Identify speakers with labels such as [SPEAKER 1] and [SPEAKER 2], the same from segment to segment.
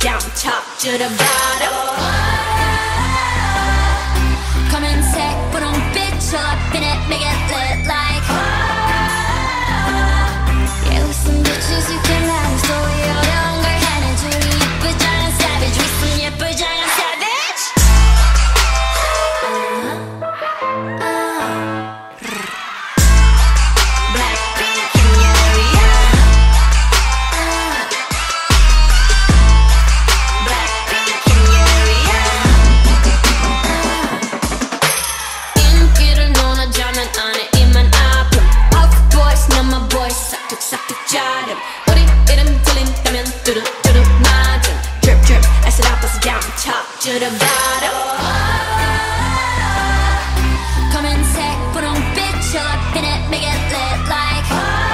[SPEAKER 1] down from top to the bottom. 검은색 분홍빛 all up in it, make it lit like yeah, with some bitches you can lie story 어려운 걸 하는 둘이 예쁘잖아 savage with some 예쁘잖아 savage Blackpink in your area Blackpink in your area 인기를 논하자면 안에 입만 아픔 Off boys, not my boys 싹둑싹둑 자름 우리 이름 들린다면 뚜루뚜루 맞음 Drip drip, acid up, bust it down from top to the bottom 검은색 분홍빛 all up in it, make it lit like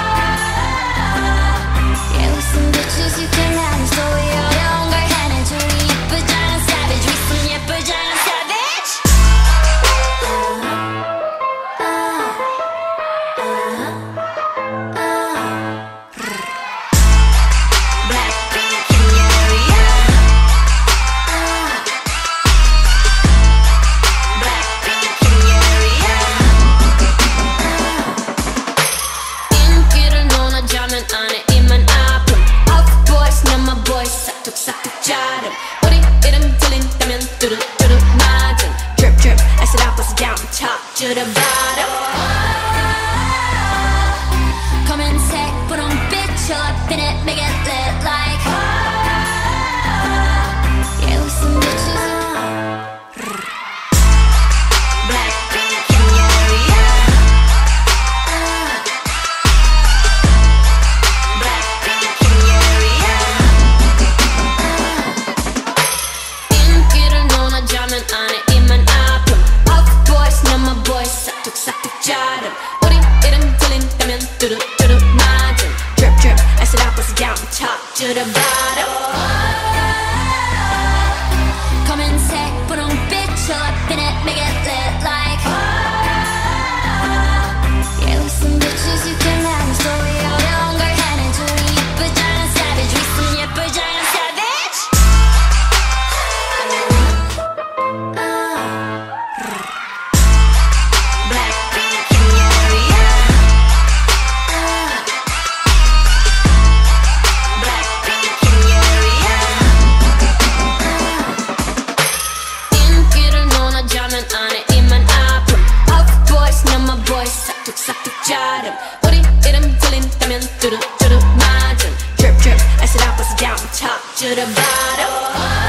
[SPEAKER 1] yeah, with some bitches you can lie story 어려운 걸 하는 둘이 예쁘잖아 savage with some 예쁘잖아 savage Blackpink in your area Blackpink in your area 인기를 논하자면 안에 입만 아픔 Off boys, not my boys 싹둑싹둑 자름 우리 이름 들린다면 뚜루뚜루 맞음 Drip drip, acid up, bust it down from top to the bottom 검은색 분홍빛 all up in it, make it lit like yeah, with some bitches Blackpink in your area Blackpink in your area 인기를 논하자면 안에 입만 아픔 Off boys, not my boys 싹둑싹둑 자름 우리 이름 들린다면 뚜루뚜루 맞음 Drip drip, acid up, bust it down from top to the bottom 검은색 분홍빛 all up in it, make it lit like yeah, with some bitches you can lie story 어려운 걸 하는 둘이 예쁘잖아 savage with some 예쁘잖아 savage Blackpink in your area Blackpink in your area 인기를 논하자면 안에 입만 아픔 Off boys, not my boys 싹둑싹둑 자름 우리 이름 들린다면 뚜루뚜루 맞음 Drip drip, acid up, bust it down from top to the bottom